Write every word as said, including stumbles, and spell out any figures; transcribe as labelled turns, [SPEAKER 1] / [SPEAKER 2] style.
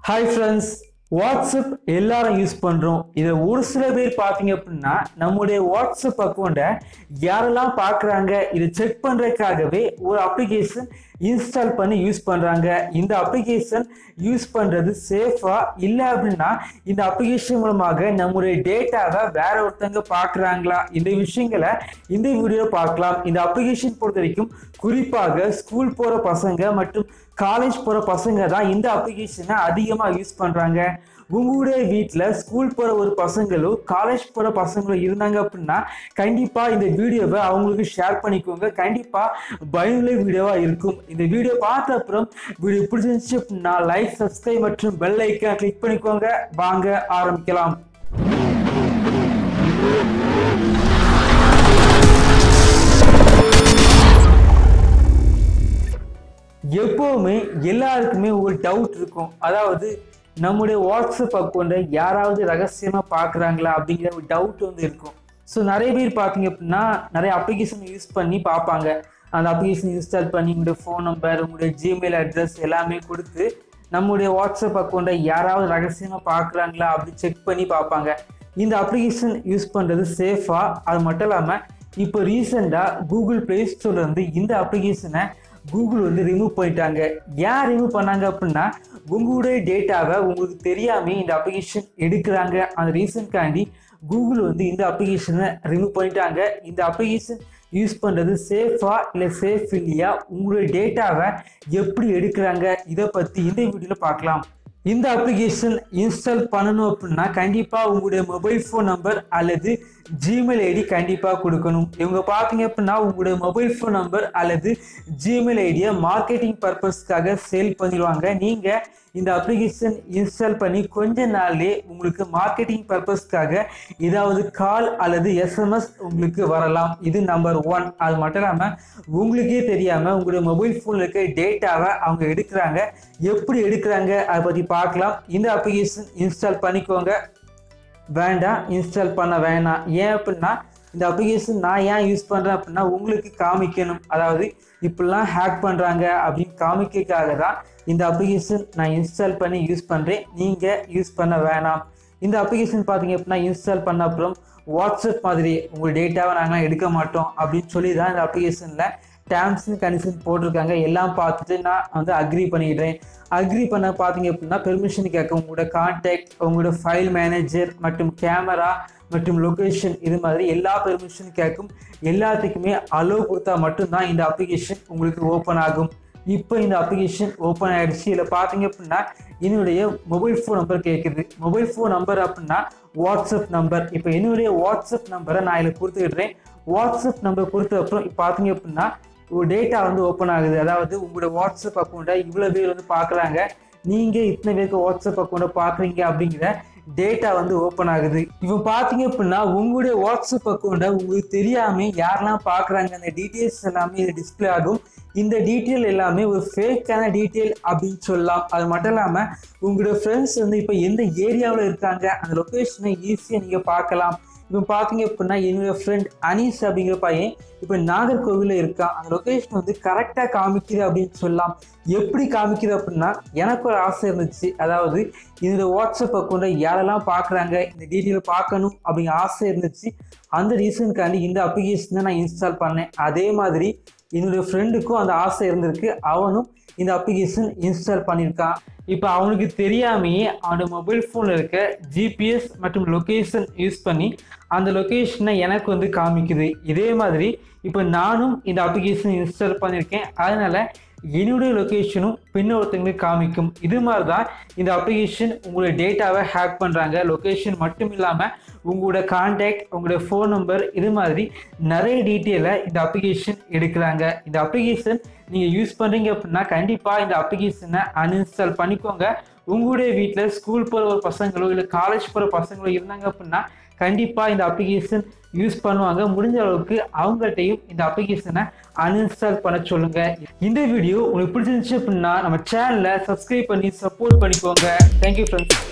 [SPEAKER 1] Hi friends, WhatsApp எல்லாரும் use பண்றோம். இத ஒரு சில பேர் பாத்தீங்க அப்படின்னா நம்முடைய WhatsApp அக்கவுண்ட யாரெல்லாம் பார்க்கறாங்க இத செக் பண்றதுக்காகவே ஒரு அப்ளிகேஷன் இன்ஸ்டால் பண்ணி யூஸ் பண்றாங்க. இந்த அப்ளிகேஷன் யூஸ் பண்றது சேஃபா இல்ல அப்படின்னா இந்த அப்ளிகேஷன் மூலமாக நம்முடைய டேட்டாவை வேற ஒருத்தங்க பார்க்கறாங்களா இந்த விஷயங்களை இந்த வீடியோ பார்க்கலாம். இந்த அப்ளிகேஷன் பொறுத்த வரைக்கும் குறிப்பாக ஸ்கூல் போற பசங்க மற்றும் காலேஜ் போற பசங்க தான் இந்த அப்ளிகேஷனை அதிகமா யூஸ் பண்றாங்க. உங்களுடைய வீட்டுல ஸ்கூல் போற ஒரு பசங்களோ காலேஜ் போற பசங்களோ இருந்தாங்க அப்படின்னா கண்டிப்பா இந்த வீடியோவை அவங்களுக்கு ஷேர் பண்ணிக்கோங்க. கண்டிப்பா பயனுள்ள வீடியோவா இருக்கும். இந்த வீடியோ பார்த்த அப்புறம் வீடியோ பிடிச்சிருந்துச்சு அப்படின்னா லைக், சப்ஸ்கிரைப் மற்றும் பெல் ஐக்கான் கிளிக் பண்ணிக்கோங்க. வாங்க ஆரம்பிக்கலாம். எப்பவுமே எல்லாருக்குமே ஒரு டவுட் இருக்கும். அதாவது நம்முடைய வாட்ஸ்அப் அக்கௌண்ட்டை யாராவது ரகசியமா பார்க்குறாங்களா அப்படிங்கிற ஒரு டவுட் வந்து இருக்கும். ஸோ நிறைய பேர் பார்த்தீங்க அப்படின்னா நிறைய அப்ளிகேஷன் யூஸ் பண்ணி பார்ப்பாங்க. அந்த அப்ளிகேஷன் இன்ஸ்டால் பண்ணி உங்களுடைய ஃபோன் நம்பர், உங்களுடைய ஜிமெயில் அட்ரஸ் எல்லாமே கொடுத்து நம்முடைய வாட்ஸ்அப் அக்கௌண்ட்டை யாராவது ரகசியமாக பார்க்குறாங்களா அப்படி செக் பண்ணி பார்ப்பாங்க. இந்த அப்ளிகேஷன் யூஸ் பண்ணுறது சேஃபா? அது மட்டும் இல்லாமல் இப்போ ரீசெண்டாக கூகுள் ப்ளே ஸ்டோர்லேருந்து இந்த அப்ளிகேஷனை கூகுள் வந்து ரிமூவ் பண்ணிட்டாங்க. ஏன் ரிமூவ் பண்ணாங்க அப்படின்னா உங்களுடைய டேட்டாவை உங்களுக்கு தெரியாம இந்த அப்ளிகேஷன் எடுக்கிறாங்க. அந்த ரீசன்காண்டி கூகுள் வந்து இந்த அப்ளிகேஷனை ரிமூவ் பண்ணிட்டாங்க. இந்த அப்ளிகேஷன் யூஸ் பண்றது சேஃபா இல்லை சேஃப் இல்லையா, உங்களுடைய டேட்டாவை எப்படி எடுக்கிறாங்க இதை பத்தி இந்த வீடியோல பார்க்கலாம். இந்த அப்ளிகேஷன் இன்ஸ்டால் பண்ணணும் அப்படின்னா கண்டிப்பா உங்களுடைய மொபைல் ஃபோன் நம்பர் அல்லது ஜிமெயில் ஐடி கண்டிப்பா கொடுக்கணும். இவங்க பார்த்தீங்க அப்படின்னா உங்களுடைய மொபைல் ஃபோன் நம்பர் அல்லது ஜிமெயில் ஐடியை மார்க்கெட்டிங் பர்பஸ்க்காக சேல் பண்ணிடுவாங்க. நீங்க இந்த அப்ளிகேஷன் இன்ஸ்டால் பண்ணி கொஞ்ச நாள்லேயே உங்களுக்கு மார்க்கெட்டிங் பர்பஸ்க்காக ஏதாவது கால் அல்லது எஸ்எம்எஸ் உங்களுக்கு வரலாம். இது நம்பர் ஒன். அது மட்டும் இல்லாமல் உங்களுக்கே தெரியாமல் உங்களுடைய மொபைல் ஃபோனில் இருக்க டேட்டாவை அவங்க எடுக்கிறாங்க. எப்படி எடுக்கிறாங்க அதை பற்றி பார்க்கலாம். இந்த அப்ளிகேஷன் இன்ஸ்டால் பண்ணிக்கோங்க. வேண்டாம், இன்ஸ்டால் பண்ண வேணாம். ஏன் அப்படின்னா இந்த அப்ளிகேஷன் நான் ஏன் யூஸ் பண்ணுறேன் அப்படின்னா உங்களுக்கு காமிக்கணும். அதாவது இப்படிலாம் ஹேக் பண்ணுறாங்க அப்படின்னு காமிக்கிறதுக்காக தான் இந்த அப்ளிகேஷன் நான் இன்ஸ்டால் பண்ணி யூஸ் பண்ணுறேன். நீங்கள் யூஸ் பண்ண வேணாம். இந்த அப்ளிகேஷன் பார்த்தீங்க அப்படின்னா இன்ஸ்டால் பண்ண அப்புறம் வாட்ஸ்அப் மாதிரி உங்கள் டேட்டாவை நாங்கள் எடுக்க மாட்டோம் அப்படின்னு சொல்லி தான் இந்த அப்ளிகேஷனில் டேர்ம்ஸ் அண்ட் கண்டிஷன் போட்டிருக்காங்க. எல்லாம் பார்த்துட்டு நான் வந்து அக்ரி பண்ணிடுறேன். அக்ரி பண்ண பார்த்தீங்க அப்படின்னா பெர்மிஷன் கேட்கும். உங்களோட கான்டாக்ட், உங்களோட ஃபைல் மேனேஜர் மற்றும் கேமரா மற்றும் லொக்கேஷன் இது மாதிரி எல்லா பெர்மிஷன் கேட்கும். எல்லாத்துக்குமே அலோவ் கொடுத்தா மட்டும்தான் இந்த அப்ளிகேஷன் உங்களுக்கு ஓப்பன் ஆகும். இப்போ இந்த அப்ளிகேஷன் ஓப்பன் ஆயிடுச்சு. இதில் பார்த்தீங்க அப்படின்னா என்னுடைய மொபைல் ஃபோன் நம்பர் கேட்குது. மொபைல் ஃபோன் நம்பர் அப்படின்னா வாட்ஸ்அப் நம்பர். இப்போ என்னுடைய வாட்ஸ்அப் நம்பரை நான் இதில் கொடுத்துக்கிடுறேன். வாட்ஸ்அப் நம்பர் கொடுத்த அப்புறம் இப்போ பார்த்தீங்க அப்படின்னா ஒரு டேட்டா வந்து ஓப்பன் ஆகுது. அதாவது உங்களோட வாட்ஸ்அப் அக்கௌண்ட்டை இவ்வளோ பேர் வந்து பார்க்குறாங்க, நீங்கள் இத்தனை பேருக்கு வாட்ஸ்அப் அக்கௌண்ட்டை பார்க்குறீங்க அப்படிங்கிற டேட்டா வந்து ஓப்பன் ஆகுது. இப்போ பார்த்தீங்க அப்படின்னா உங்களுடைய வாட்ஸ்அப் அக்கௌண்ட்டை உங்களுக்கு தெரியாம யாரெல்லாம் பார்க்குறாங்க அந்த டீட்டெயில்ஸ் எல்லாமே இது டிஸ்பிளே ஆகும். இந்த டீட்டெயில் எல்லாமே ஒரு ஃபேக்கான டீட்டெயில் அப்படின்னு சொல்லலாம். அது மட்டும் இல்லாமல் உங்களோட ஃப்ரெண்ட்ஸ் வந்து இப்போ எந்த ஏரியாவில் இருக்காங்க அந்த லொக்கேஷனை ஈஸியாக நீங்கள் பார்க்கலாம். இப்போ பார்த்தீங்க அப்படின்னா என்னுடைய ஃப்ரெண்ட் அனீஸ் அப்படிங்கிற பையன் இப்போ நாகர்கோவிலில் இருக்கான். அந்த லொக்கேஷன் வந்து கரெக்டாக காமிக்குது அப்படின்னு சொல்லலாம். எப்படி காமிக்குது அப்படின்னா எனக்கு ஒரு ஆசை இருந்துச்சு. அதாவது என்னோட வாட்ஸ்அப் அக்கௌண்ட்டை யாரெல்லாம் பார்க்குறாங்க இந்த டீட்டெயில் பார்க்கணும் அப்படிங்கிற ஆசை இருந்துச்சு. அந்த ரீசனுக்காண்டி இந்த அப்ளிகேஷனை நான் இன்ஸ்டால் பண்ணேன். அதே மாதிரி என்னுடைய ஃப்ரெண்டுக்கும் அந்த ஆசை இருந்திருக்கு. அவனும் இந்த அப்ளிகேஷன் இன்ஸ்டால் பண்ணியிருக்கான். இப்போ அவனுக்கு தெரியாமையே அவனோட மொபைல் ஃபோனில் இருக்க ஜிபிஎஸ் மற்றும் லொக்கேஷன் யூஸ் பண்ணி அந்த லொக்கேஷனை எனக்கு வந்து காமிக்குது. இதே மாதிரி இப்போ நானும் இந்த அப்ளிகேஷன் இன்ஸ்டால் பண்ணியிருக்கேன். அதனால என்னுடைய லொக்கேஷனும் பின்னொருத்தங்களுக்கு காமிக்கும். இது மாதிரி தான் இந்த அப்ளிகேஷன் உங்களோட டேட்டாவை ஹேக் பண்ணுறாங்க. லொக்கேஷன் மட்டும் இல்லாமல் உங்களோட கான்டாக்ட், உங்களோட ஃபோன் நம்பர் இது மாதிரி நிறைய டீட்டெயிலை இந்த அப்ளிகேஷன் எடுக்கிறாங்க. இந்த அப்ளிகேஷன் நீங்கள் யூஸ் பண்ணுறீங்க அப்படின்னா கண்டிப்பாக இந்த அப்ளிகேஷனை அன்இன்ஸ்டால் பண்ணிக்கோங்க. உங்களுடைய வீட்டில் ஸ்கூல் போகிற ஒரு பசங்களோ இல்லை காலேஜ் போகிற பசங்களோ இருந்தாங்க அப்படின்னா கண்டிப்பாக இந்த அப்ளிகேஷன் யூஸ் பண்ணுவாங்க. முடிஞ்ச அளவுக்கு அவங்கள்ட்டையும் இந்த அப்ளிகேஷனை அன்இன்ஸ்டால் பண்ண சொல்லுங்க. இந்த வீடியோ உங்களுக்கு பிடிச்சிருந்துச்சு அப்படின்னா நம்ம சேனலை சப்ஸ்கிரைப் பண்ணி சப்போர்ட் பண்ணிக்கோங்க. Thank you friends.